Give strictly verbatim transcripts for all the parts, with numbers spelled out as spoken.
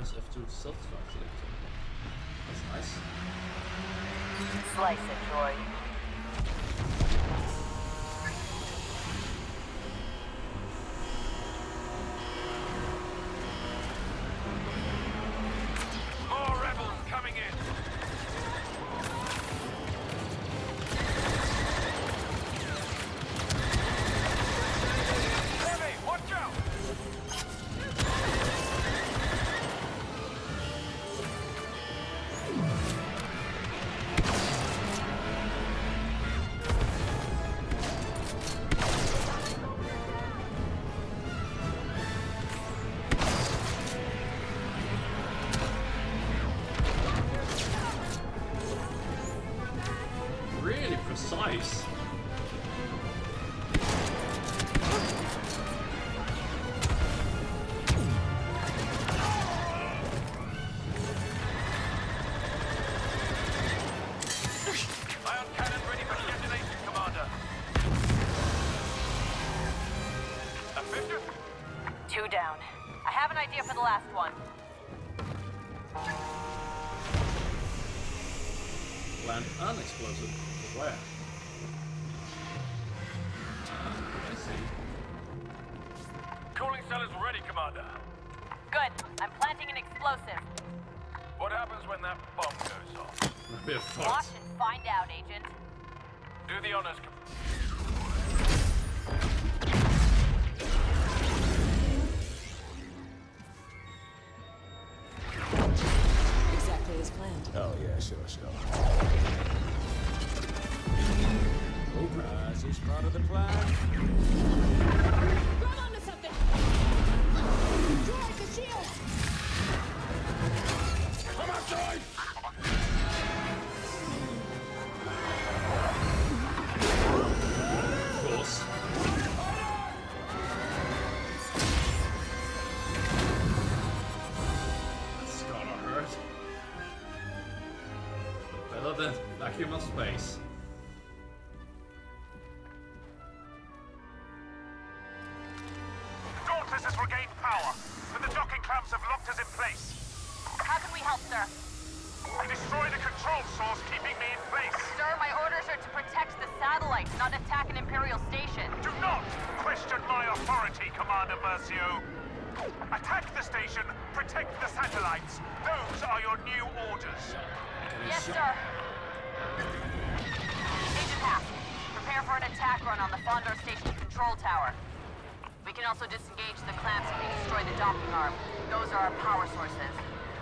press F two to self-destruct selector. That's nice. Slice it, droid. More rebels coming in. Heavy, watch out! Really precise. Ion cannon ready for detonation, Commander. A Victor? Two down. I have an idea for the last one. Plant an explosive. But where? Uh, I see. Cooling cell is ready, Commander. Good. I'm planting an explosive. What happens when that bomb goes off? We're Watch fucked. and find out, Agent. Do the honors, Com- Exactly as planned. Oh yeah, sure, sure. Surprise is part of the plan. Grab onto something! Droid, the shield! Come on, droid! Of course. That's gonna hurt. Better than vacuum of space. Dauntless has regained power, but the docking clamps have locked us in place. How can we help, sir? Destroy the control source keeping me in place. Sir, my orders are to protect the satellite, not attack an Imperial station. Do not question my authority, Commander Versio. Attack the station, protect the satellites. Those are your new orders. Yes, sir. Agent Hask, prepare for an attack run on the Fondor Station control tower. We can also disengage the clamps if we destroy the docking arm. Those are our power sources.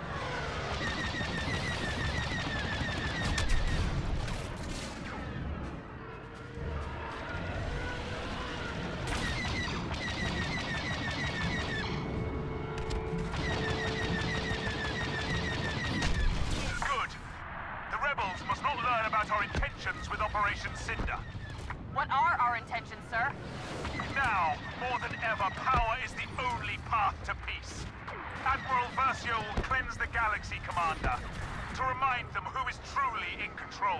Good. The rebels must not learn about our intentions with Operation Cinder. What are our intentions, sir? Now, more than ever, power is the only path to peace. Admiral Versio will cleanse the galaxy, Commander, to remind them who is truly in control.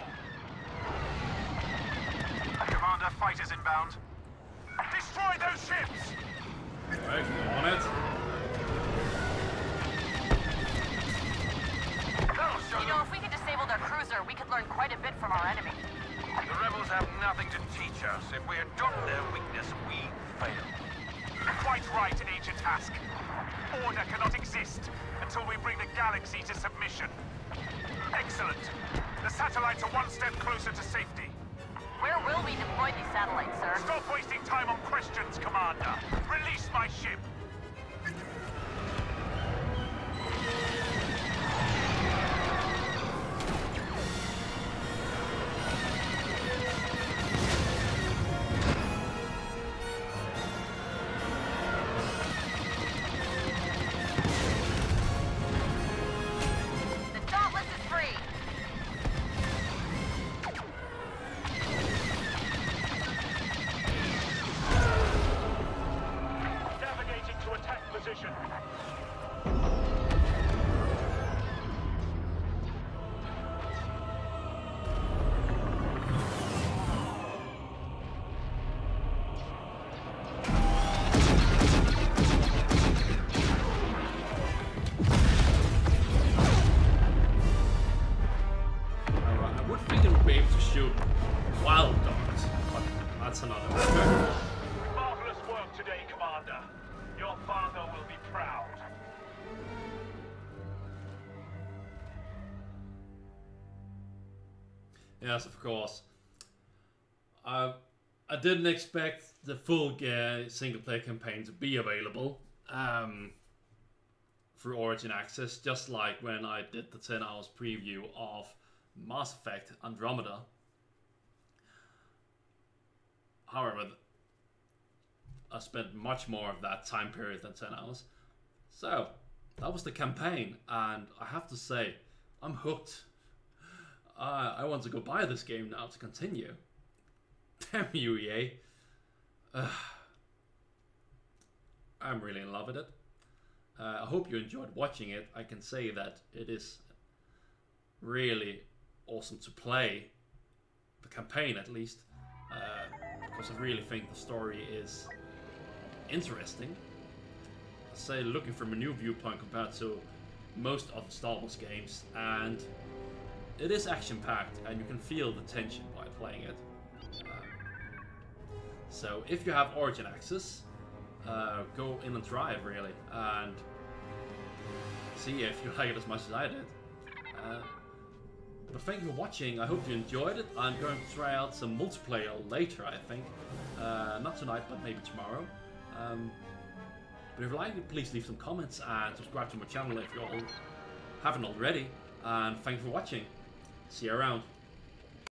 Commander, fighters inbound. Destroy those ships! Right, on it. That'll show You know, if we could disable their cruiser, we could learn quite a bit from our enemy. The rebels have nothing to teach us. If we adopt their weakness, we fail. Quite right, Agent Hask. Order cannot exist until we bring the galaxy to submission. Excellent. The satellites are one step closer to safety. Where will we deploy these satellites, sir? Stop wasting time on questions, Commander. Release my ship. The Dauntless is free! Marvelous work today, Commander. Your father will be proud. Yes, of course. Uh, I didn't expect the full uh, single-player campaign to be available um, through Origin Access, just like when I did the ten hours preview of Mass Effect Andromeda. However, I spent much more of that time period than ten hours. So, that was the campaign, and I have to say, I'm hooked. Uh, I want to go buy this game now to continue. Damn you, E A. Uh, I'm really in love with it. Uh, I hope you enjoyed watching it. I can say that it is really awesome to play, the campaign at least, uh, because I really think the story is interesting. I say looking from a new viewpoint compared to most of the Star Wars games, and it is action-packed, and you can feel the tension while playing it. Um, so if you have Origin Access, uh, go in and try it really, and see if you like it as much as I did. Uh, but thank you for watching. I hope you enjoyed it. I'm going to try out some multiplayer later, I think. Uh, not tonight, but maybe tomorrow. Um, but if you like it, please leave some comments and subscribe to my channel if you all haven't already. And thank you for watching. See you around.